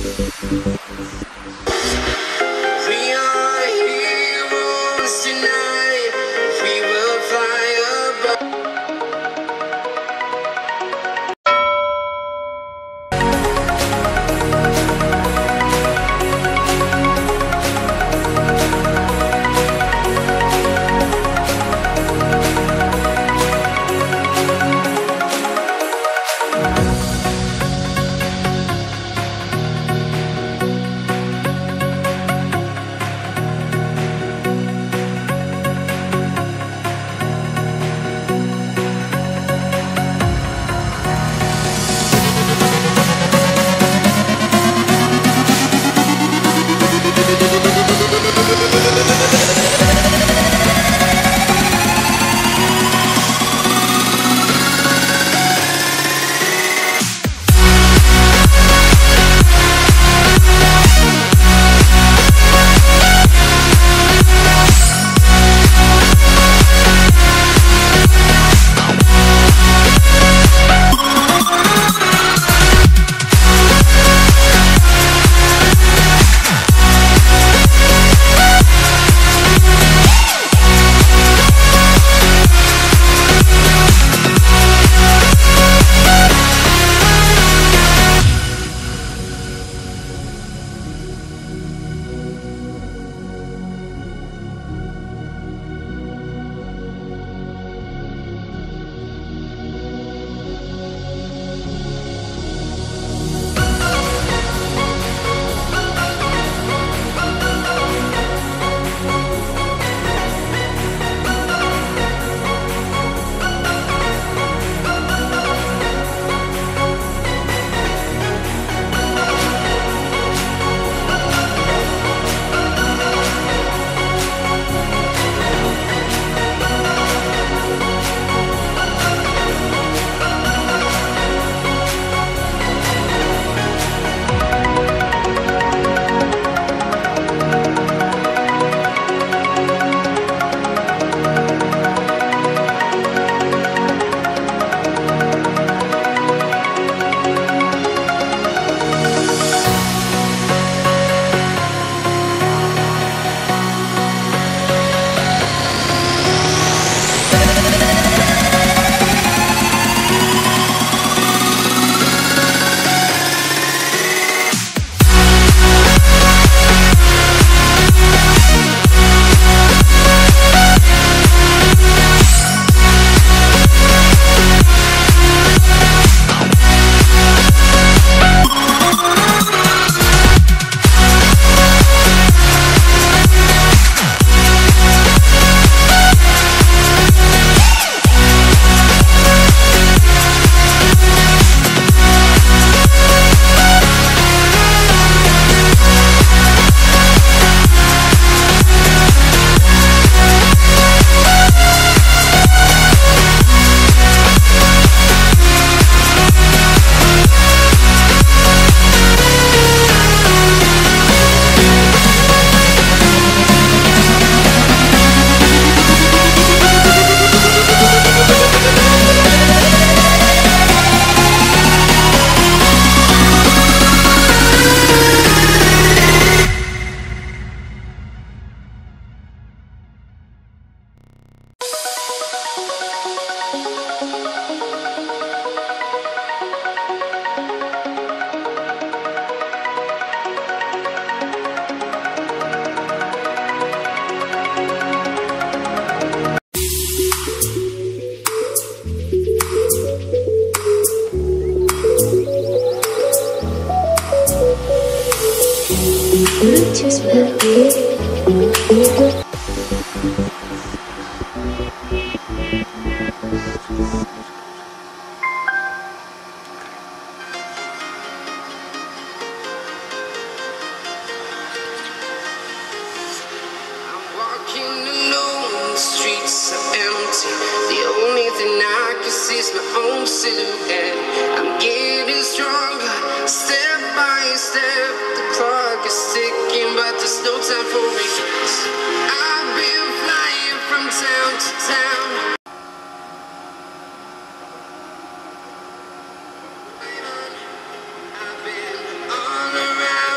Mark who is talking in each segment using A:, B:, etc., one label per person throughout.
A: We are heroes tonight. We will fly above.
B: Bluetooth mode.
A: Streets are empty. The only thing I can see is my own silhouette. I'm getting stronger, step by step. The clock is ticking, but there's no time for regrets. I've been flying from town to town. I've been all around.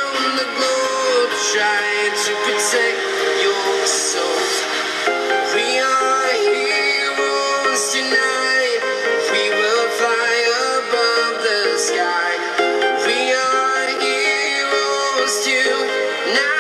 A: try to protect your soul. We are heroes tonight. We will fly above the sky. We are heroes tonight.